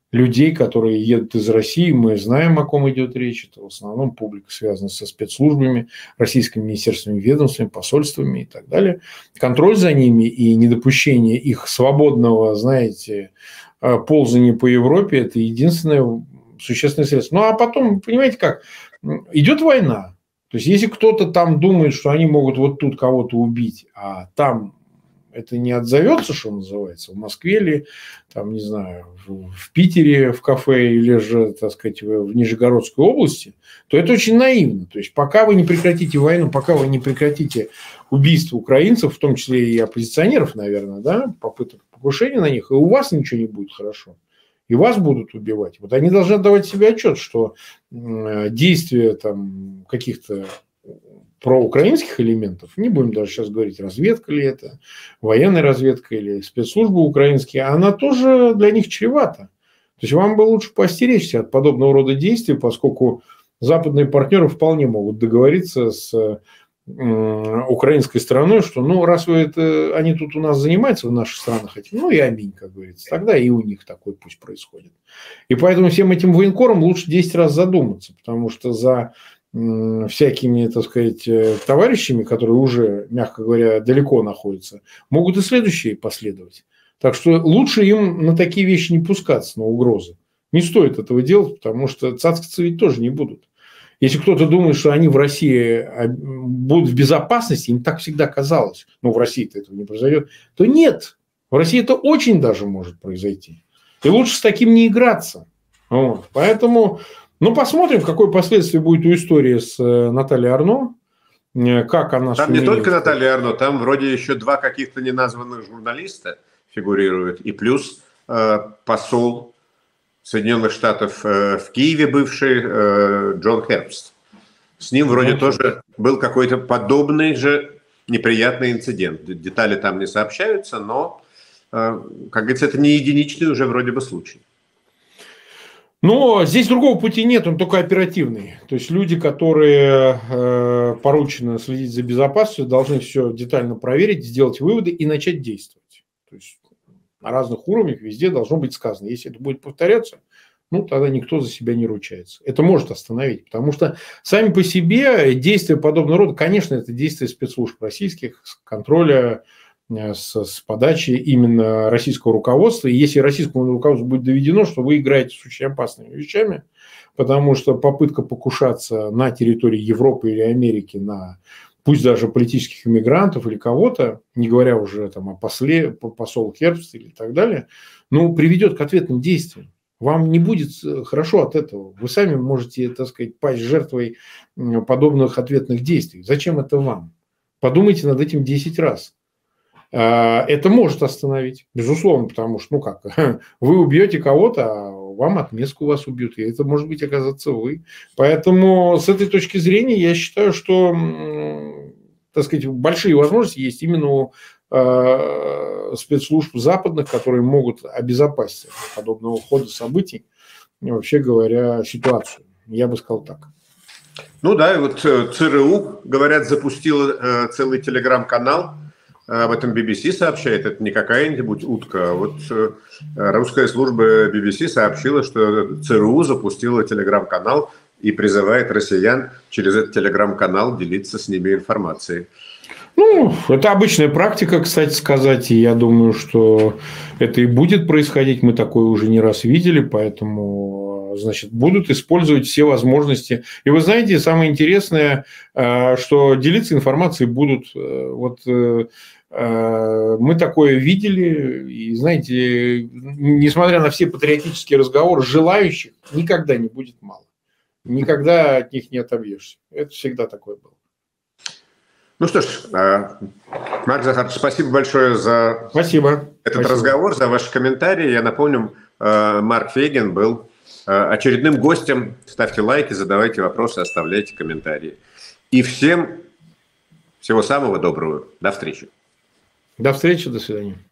людей, которые едут из России. Мы знаем, о ком идет речь. Это в основном публика, связанная со спецслужбами, российскими министерствами, ведомствами, посольствами и так далее. Контроль за ними и недопущение их свободного, знаете, ползания по Европе – это единственное существенное средство. Ну, а потом, понимаете как, идет война. То есть, если кто-то там думает, что они могут вот тут кого-то убить, а там это не отзовется, что называется, в Москве или, там, не знаю, в Питере в кафе или же, так сказать, в Нижегородской области, то это очень наивно. То есть, пока вы не прекратите войну, пока вы не прекратите убийство украинцев, в том числе и оппозиционеров, наверное, да, попыток покушения на них, и у вас ничего не будет хорошо. И вас будут убивать. Вот они должны отдавать себе отчет, что действия там каких-то проукраинских элементов, не будем даже сейчас говорить, разведка ли это, военная разведка или спецслужбы украинские, она тоже для них чревата. То есть вам бы лучше поостеречься от подобного рода действий, поскольку западные партнеры вполне могут договориться с украинской стороной, что ну раз вы это, они тут у нас занимаются в наших странах этим, ну и аминь, как говорится, тогда и у них такой пусть происходит. И поэтому всем этим военкорам лучше 10 раз задуматься, потому что за всякими, так сказать, товарищами, которые уже, мягко говоря, далеко находятся, могут и следующие последовать. Так что лучше им на такие вещи не пускаться, на угрозы. Не стоит этого делать, потому что цацкаться ведь тоже не будут. Если кто-то думает, что они в России будут в безопасности, им так всегда казалось, но в России-то этого не произойдет, то нет. В России это очень даже может произойти. И лучше с таким не играться. Вот. Поэтому, ну, посмотрим, какое последствие будет у истории с Натальей Арно. Как она там сумеет... не только Наталья Арно, там вроде еще 2 каких-то неназванных журналиста фигурируют. И плюс посол Соединенных Штатов в Киеве бывший Джон Хербст. С ним вроде тоже был какой-то подобный же неприятный инцидент. Детали там не сообщаются, но, как говорится, это не единичный уже вроде бы случай. Но здесь другого пути нет, он только оперативный. То есть люди, которые поручены следить за безопасностью, должны все детально проверить, сделать выводы и начать действовать. То есть на разных уровнях везде должно быть сказано. Если это будет повторяться, ну, тогда никто за себя не ручается. Это может остановить, потому что сами по себе действия подобного рода, конечно, это действия спецслужб российских, контроля с подачи именно российского руководства. И если российскому руководству будет доведено, что вы играете с очень опасными вещами, потому что попытка покушаться на территории Европы или Америки на пусть даже политических иммигрантов или кого-то, не говоря уже там о посол Хербст или так далее, ну, приведет к ответным действиям. Вам не будет хорошо от этого. Вы сами можете, так сказать, пасть жертвой подобных ответных действий. Зачем это вам? Подумайте над этим 10 раз. Это может остановить, безусловно, потому что, ну как, вы убьете кого-то, а вам отместку вас убьют, и это может быть оказаться вы. Поэтому с этой точки зрения я считаю, что, так сказать, большие возможности есть именно у спецслужб западных, которые могут обезопасить от подобного хода событий, вообще говоря, ситуацию. Я бы сказал так. Ну да, и вот ЦРУ, говорят, запустила целый телеграм-канал. Об этом BBC сообщает, это не какая-нибудь утка. Вот русская служба BBC сообщила, что ЦРУ запустила телеграм-канал и призывает россиян через этот телеграм-канал делиться с ними информацией. Ну, это обычная практика, кстати сказать, и я думаю, что это и будет происходить. Мы такое уже не раз видели, поэтому, значит, будут использовать все возможности. И вы знаете, самое интересное, что делиться информацией будут. Вот мы такое видели, и, знаете, несмотря на все патриотические разговоры, желающих никогда не будет мало. Никогда от них не отобьешься. Это всегда такое было. Ну что ж, Марк Захарович, спасибо большое за этот разговор, за ваши комментарии. Я напомню, Марк Фейгин был очередным гостем. Ставьте лайки, задавайте вопросы, оставляйте комментарии. И всем всего самого доброго. До встречи. До встречи, до свидания.